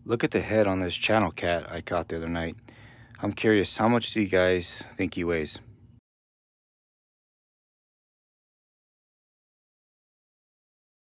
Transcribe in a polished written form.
Look at the head on this channel cat I caught the other night. I'm curious, how much do you guys think he weighs?